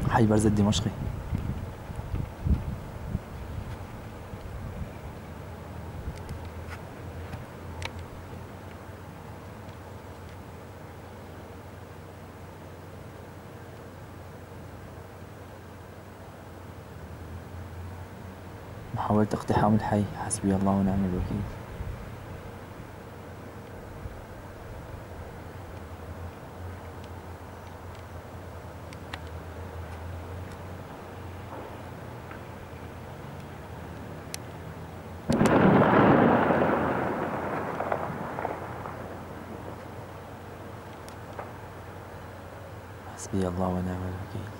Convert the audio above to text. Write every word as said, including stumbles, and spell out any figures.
حي برزة الدمشقي. محاولة اقتحام الحي، حسبي الله ونعم الوكيل. حسبي الله ونعم الوكيل.